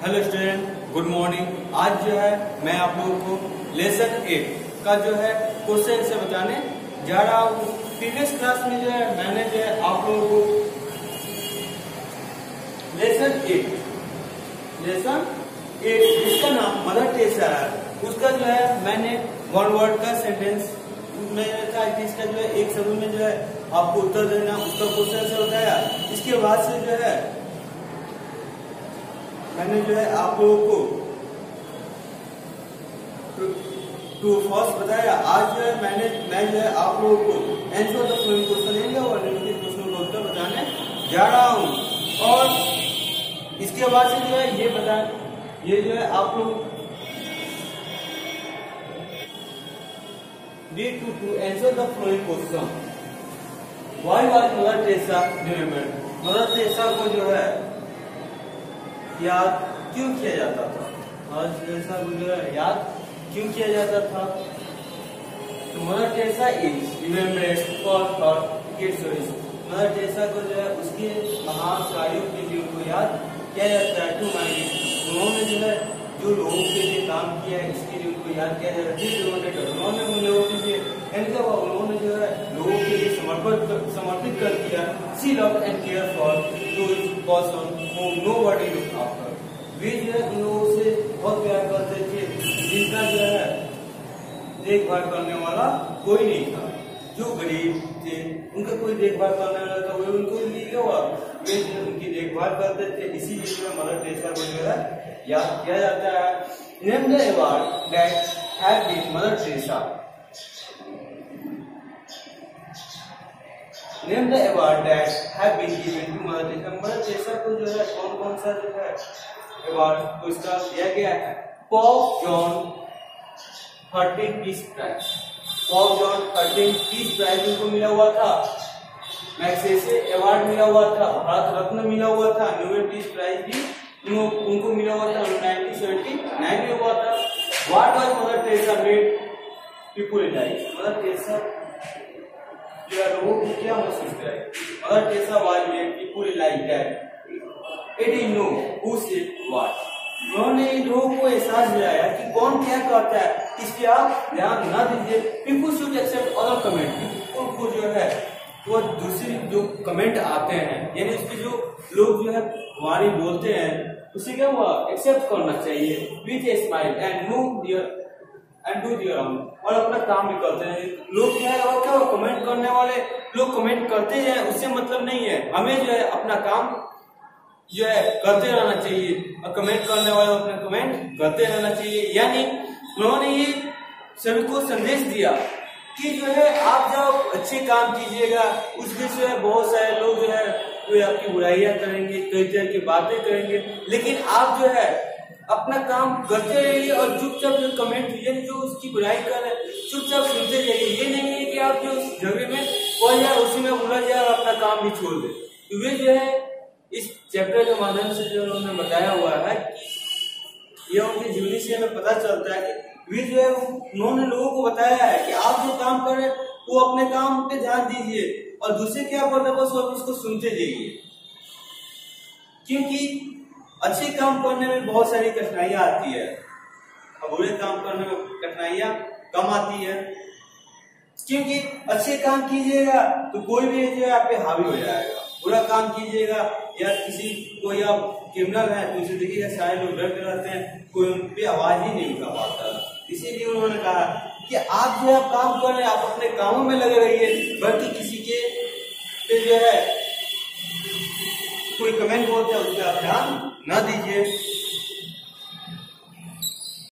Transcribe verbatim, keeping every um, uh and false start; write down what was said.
Hello student, good morning. आज जो है मैं आप लोगों को लेसन एट का जो है क्वेश्चन से बताने जा रहा हूँ। प्रीवियस क्लास में जो है मैंने जो है आप लोगों को लेसन एट लेसन एट जिसका नाम मदर टेरेसा है, उसका जो है मैंने वन वर्ड का सेंटेंस मैंने था कि इसका जो है एक शब्द में जो है आपको उत्तर देना, उसका क्वेश्चन से बताया। इसके बाद से जो है मैंने जो है आप लोगों को टू फर्स्ट बताया। आज जो है मैंने मैं जो है आप लोगों को आंसर द फॉलोइंग क्वेश्चन और निम्नलिखित प्रश्नों का उत्तर बताने जा रहा हूं। और इसके बाद से जो है ये बता ये जो है आप लोग need to to answer the following question. Why was Mother Teresa remembered? Mother Teresa को जो है याद क्यों किया जाता था? मदर टेरेसा को जो है याद क्यों किया जाता था? तो Mother Teresa is remembered for her great service. Mother Teresa को जो है उसके महान कार्यों के लिए उनको याद किया जाता है। टू माइंड उन्होंने जो है जो लोगों के लिए काम किया है, इसके लिए उनको याद किया जाता है। जिस उन्होंने उन्होंने उन लोगों के लिए उन्होंने जो है लोगों के लिए समर्पित समर्पित कर दिया। See love and care for those person who nobody looked after. वे जो है उन लोगों से बहुत प्यार करते थे जिनका जो है देखभाल करने वाला कोई नहीं था। जो गरीब थे उनका कोई देखभाल करने वाला था, वो उनको लिए हुआ वे जो उनकी देखभाल करते थे। इसीलिए जो है मदर टेरेसा को जो है याद किया जाता है। Name the award that have been Mother Teresa. Name the award that have been given to Mother Teresa. Mother Teresa को जो है कौन कौन सा जो है अवार्ड पुरस्कार दिया गया है? Pope John thirteen peace prize. Pope John thirteen peace prize उनको मिला हुआ था। मैग्सेसे अवार्ड मिला हुआ था। भारत रत्न मिला हुआ था। नोबेल पीस प्राइज भी उनको मिला हुआ था। नाइनटीन सेवेंटी नाइन में हुआ था। What was Mother Teresa made people realise. Mother Teresa जो है लोगों को क्या महसूस कराई? Mother Teresa was made people realise that it is no who said what. उन्होंने लोगों को एहसास दिलाया कि कौन क्या कहता है, इस पे आप ध्यान न दीजिए। People should accept other comment. People को जो है वो दूसरी जो कमेंट आते हैं, यानी उसके जो लोग जो है हमारी बोलते हैं, उसे क्या हुआ एक्सेप्ट करना चाहिए with a smile and move there and do their own. और अपना काम भी करते हैं लोग क्या है। और क्या कमेंट करने वाले लोग कमेंट करते जाए, उससे मतलब नहीं है। हमें जो है अपना काम जो है करते रहना चाहिए और कमेंट करने वाले अपना कमेंट करते रहना चाहिए। यानी उन्होंने ये सभी को संदेश दिया कि जो है आप जब अच्छे काम कीजिएगा, उसमें जो है बहुत सारे लोग जो है वे आपकी बुराइयां करेंगे, कई तरह की बातें करेंगे, लेकिन आप जो है अपना काम करते रहिए और चुपचाप जो कमेंट यानी जो उसकी बुराई कर रहे हैं चुपचाप सुनते जाइए। ये नहीं है कि आप जो उस झगड़े में पड़ जाए, उसी में उलझ जाए और अपना काम भी छोड़ दे। तो वे जो है इस चैप्टर के माध्यम से जो उन्होंने बताया हुआ है कि यह उनकी जीवनी से हमें पता चलता है कि वे जो है उन्होंने लोगों को बताया है कि आप जो काम कर रहे हैं वो अपने काम पे ध्यान दीजिए और दूसरे क्या बोल रहे हैं बस उसको सुनते जाइए। क्योंकि अच्छे काम करने में बहुत सारी कठिनाइयां आती है और बुरे काम करने में कठिनाइयां कम आती है। क्योंकि अच्छे काम कीजिएगा तो कोई भी जो है आप पे हावी हो जाएगा। बुरा काम कीजिएगा या किसी कोई आप क्रिमिनल है तो उसे देखिएगा सारे लोग डर के रहते हैं, कोई उन पे आवाज ही नहीं उठा पाता। इसीलिए उन्होंने कहा कि आप जो है काम कर रहे हैं, आप अपने कामों में लगे रहिए, बल्कि किसी के पे जो है कोई कमेंट बोलते हैं उस पर आप ध्यान न दीजिए।